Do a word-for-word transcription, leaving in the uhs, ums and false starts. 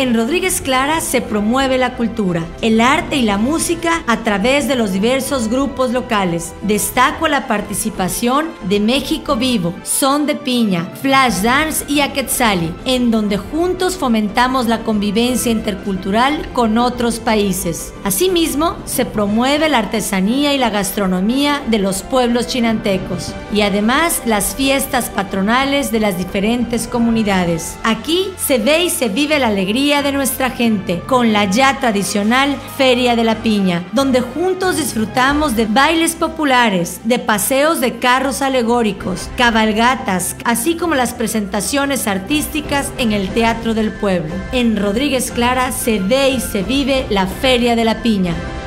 En Rodríguez Clara se promueve la cultura, el arte y la música a través de los diversos grupos locales. Destaco la participación de México Vivo, Son de Piña, Flash Dance y Aquetzali, en donde juntos fomentamos la convivencia intercultural con otros países. Asimismo, se promueve la artesanía y la gastronomía de los pueblos chinantecos y además las fiestas patronales de las diferentes comunidades. Aquí se ve y se vive la alegría de nuestra gente con la ya tradicional Feria de la Piña, donde juntos disfrutamos de bailes populares, de paseos de carros alegóricos, cabalgatas, así como las presentaciones artísticas en el Teatro del Pueblo. En Rodríguez Clara se ve y se vive la Feria de la Piña.